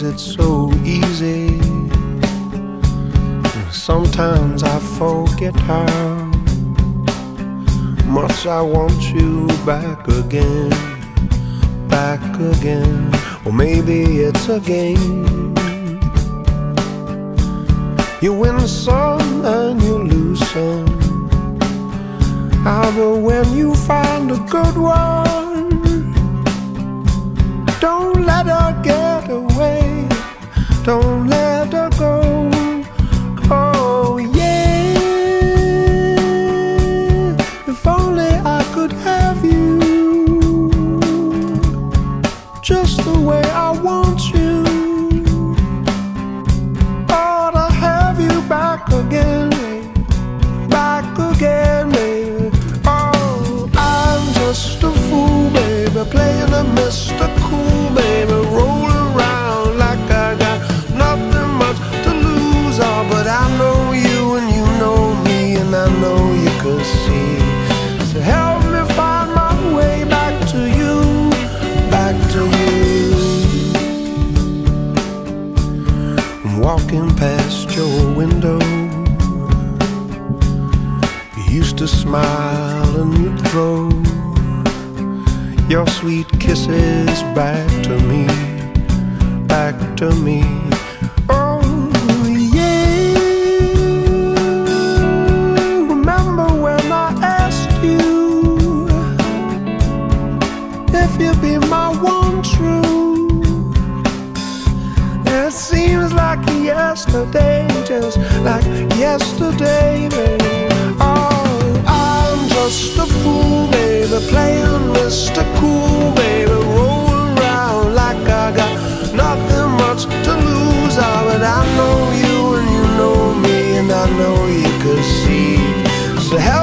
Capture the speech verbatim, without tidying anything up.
is it so easy? Sometimes I forget how much I want you back again, back again. Or maybe it's a game. You win some and you lose some. Ah, but when you find a good one, don't let her get away, don't let her go. Oh yeah, if only I could have you just the way I want you. Oh, to have you back again, back again, baby. Oh, I'm just a fool, baby, playing a Mister Cool, baby, rolling around like I got nothing much to lose. Oh, but I know you and you know me, and I know you could see. So help me find my way back to you, back to you. I'm walking past your window. You used to smile and you'd throw your sweet kisses back to me, back to me. Oh yeah, remember when I asked you if you'd be my one true? It seems like yesterday, just like yesterday, baby. Oh, I'm just a fool, baby, playing Mister Cool, baby, rolling around like I got nothing much to lose. Oh, but I know you and you know me, and I know you could see. So help